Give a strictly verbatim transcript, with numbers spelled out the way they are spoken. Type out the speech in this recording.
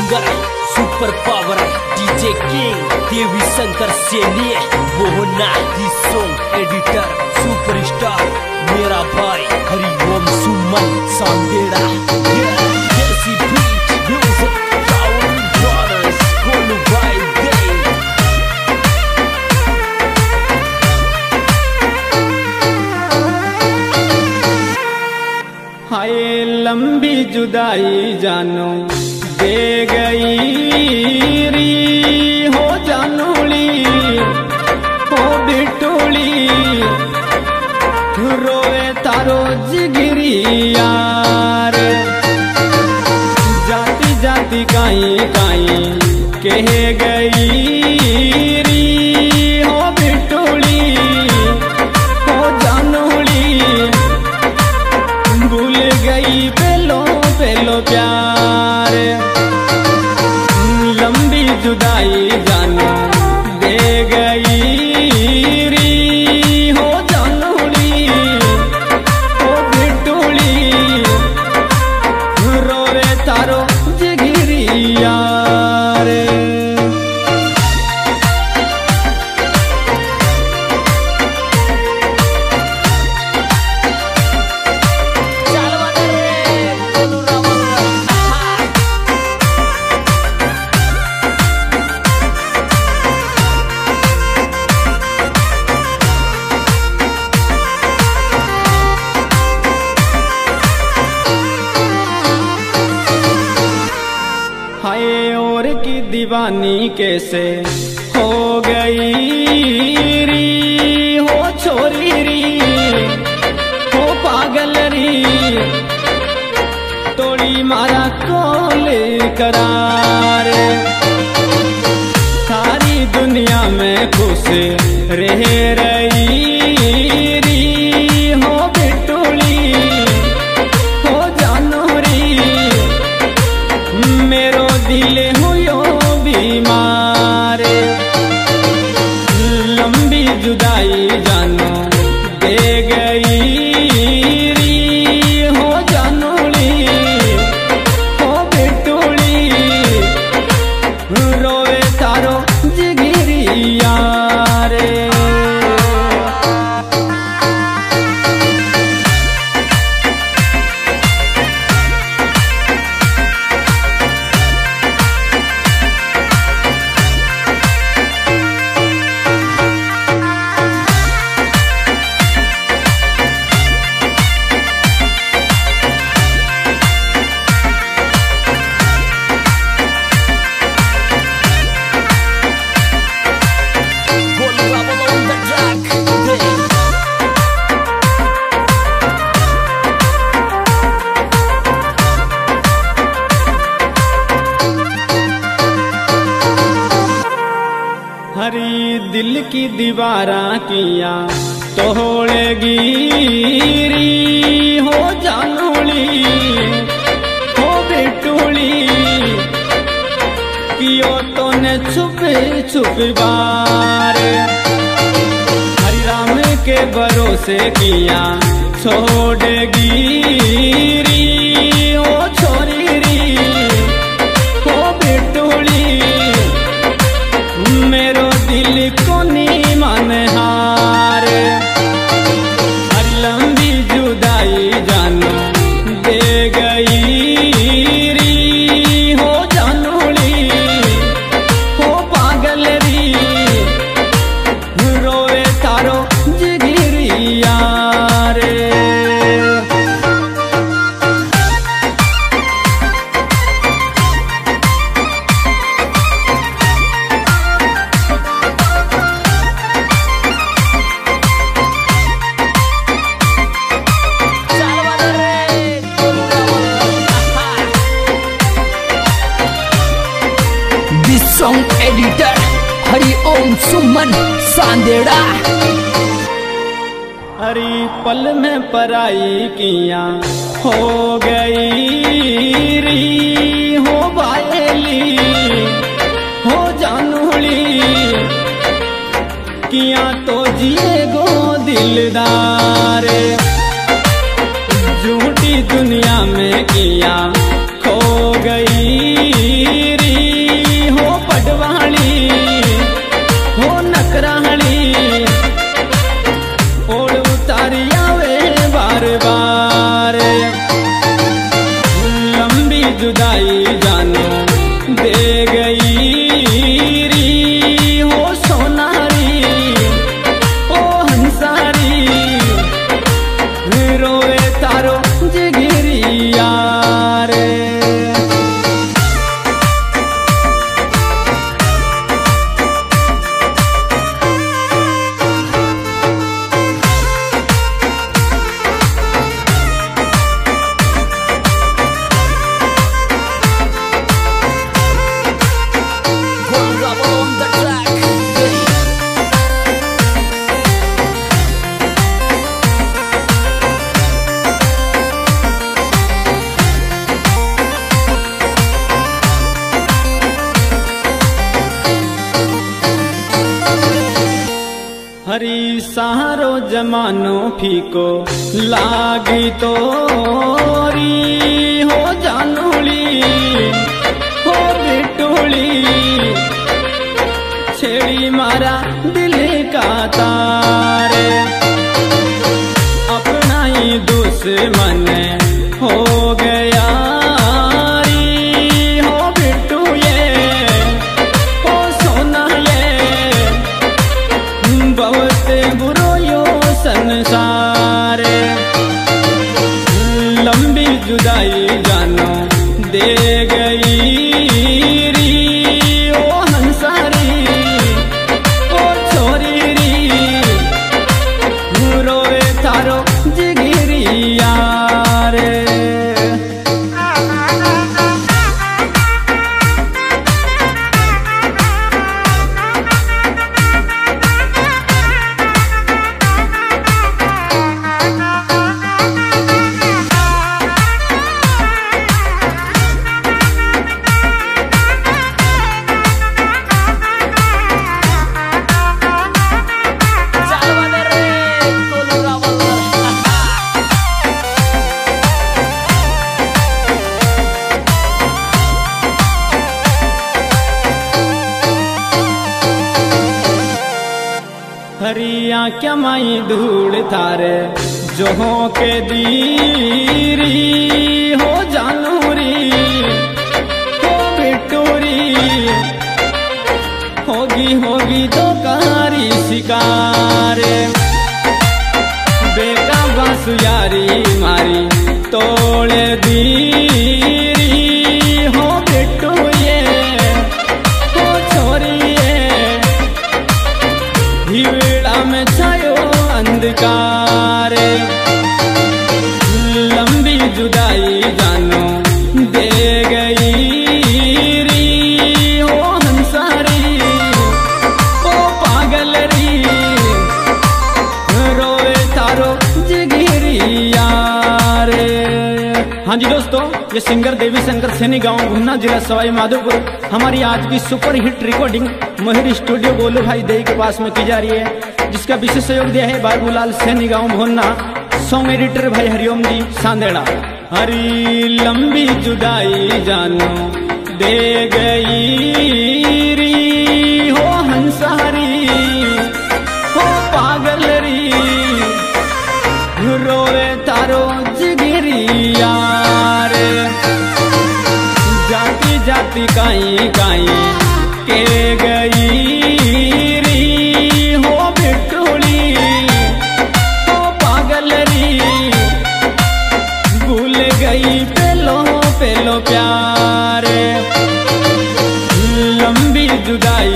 Singer super power DJ king Devi Shankar Saini मोहना दी song editor superstar मेरा भाई हरिओम सुमन सांदेड़ा हाय लंबी जुदाई जानो दे गई री हो जानोली हो बिटोली रोए तारो जिगिरी यार जाती जाती काई काई कह गई री हो बिटोली हो जानोली भूल गई पेलो पेलो प्यार लंबी जुदाई जानो दे गई री हो जानोली हो बिटोली रोवे तारो जिगिरी यार हाय और की दीवानी कैसे हो गई री हो छोरी री हो पागल री तोड़ी मारा कोल करार सारी दुनिया में खुश रह रही री हो बिटोली हो जानोरी मेरो दिल हुयो बीमार लंबी जुदाई जानो दे गई री हो जानोली हो बिटोली रोवे तारो जिगिरी यार हरी दिल की दीवारा किया तोड़ेगी री हो जानोली हो बिटोली कियो तो ने छुप छुप बार हरि राम के भरोसे किया छोड़ेगी री हो छोरी री हो बिटोली मेरो दिल को नी मन हार हर लंबी जुदाई जानो दे गई री हो जानोली हो पागल री रोए तारो जिगिरी यार सॉन्ग एडिटर हरिओम सुमन सांदेड़ा हरी पल में पराई किया हो गई री हो बायली हो जानोली किया तो जिए गो दिलदार झूठी दुनिया में किया खो गई। जमानो फीको लागी तोरी हो जानूली हो बिटूली छेड़ी मारा दिल का तारे अपना ही दुश्मन हो गया री हो बिट्टू ये हो सोना ये बहुत बुरो यो संसार लंबी जुदाई जानो दे गई री ओ हंसारी ओ छोरी री रोए तारो जिगिरी यार हरिया क्या माई धूड़ थारे जोहो के दीरी हो जानूरी हो बिटूरी होगी होगी तो कारी शिकार बेका बासु यारी मारी तोड़े दीरी हो बिट्टू ये हो छोरी हिवड़ा में छायो अंधकार लंबी जुदाई जानो दे गई री ओ हंसारी ओ पागल री रोए तारो जिगिरी यार। हाँ जी दोस्तों, ये सिंगर देवी शंकर सैनी, गांव गुन्ना, जिला सवाई माधोपुर। हमारी आज की super hit recording Mahir studio Golu भाई देई के पास में की जा रही है, जिसका विशेष सहयोग दिया है बाबूलाल सैनी, गांव भोन्ना। सॉन्ग एडिटर भाई हरिओम जी सांदेड़ा। हरी लंबी जुदाई जानो दे गई री हो हंसारी हो पागल री रोए तारो जिगिरी यार। जाती जाती काई काई के गई री हो बिटूली हो पागल री भूल गई पेलो पेलो प्यार। लंबी जुदाई